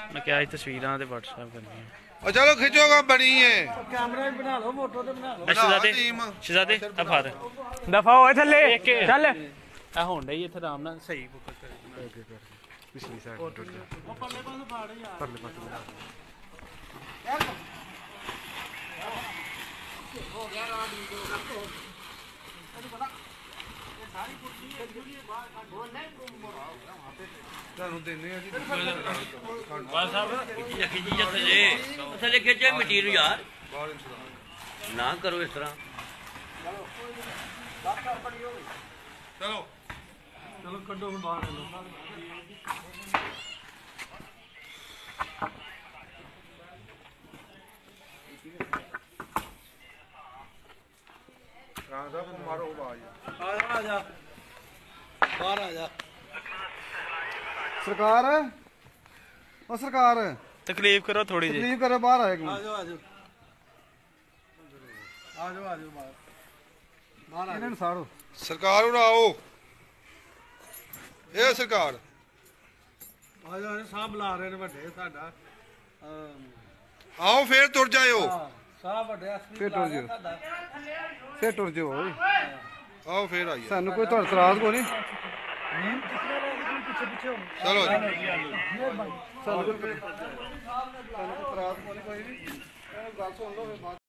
मैं क्या तस्वीरां ते WhatsApp करनी है। चलो खिंचोगा बनी है कैमरा भी बना लो, फोटो तो बना लो। शहजादे अफार दफा होए थल्ले चल आ होण डई इत्थे आराम नाल सही बुक कर पिछली साइड टुट जा परले पासे फाड़ यार परले पासे बना हो गया रात वीडियो रखो तू पता ये सारी कुर्सी है जूली बाहर काट वो नहीं वहां पे ਤੁਹਾਨੂੰ ਦੇਣੇ ਆ ਜੀ बाल साहब खिंची जा थले थले खिंचे मिट्टी नु यार ਬਾਹਰ ਇੰਤਜ਼ਾਮ ना करो इस तरह चलो बात कर पड़ी हो ਚਲੋ चलो कड्डो बाहर लो ਰਾਣਾ ਸਾਹਿਬ ਨੂੰ ਮਾਰੋ ਆਵਾਜ਼ आ जा बाहर आ जा सरकार ओ सरकार तकलीफ करो थोड़ी जी तकलीफ करे बाहर आए आ जाओ आ जाओ आ जाओ बाहर बाहर आ इन्हें साड़ो ਸਰਕਾਰ ਉਰਾ ਆਓ ਇਹ ਸਰਕਾਰ ਆ ਜਾਓ ਸਾਹ ਬੁਲਾ ਰਹੇ ਨੇ ਵੱਡੇ ਸਾਡਾ ਆਓ ਫੇਰ ਤੁਰ ਜਾਇਓ ਸਾਹ ਵੱਡੇ ਅਸਲੀ ਫੇਰ ਟੁਰ ਜਿਓ ਫੇਰ ਟੁਰ ਜਿਓ ਓਏ ਆਓ ਫੇਰ ਆਈਏ ਸਾਨੂੰ ਕੋਈ ਤੁਹਾਡਾ ਇਤਰਾਜ਼ ਕੋਈ ਨਹੀਂ ਪਿੱਛੇ ਪਿੱਛੇ ਚਲੋ ਜੀ ਸਾਨੂੰ ਕੋਈ ਇਤਰਾਜ਼ ਕੋਈ ਨਹੀਂ ਗੱਲ ਸੁਣ ਲਓ ਫਿਰ ਬਾਅਦ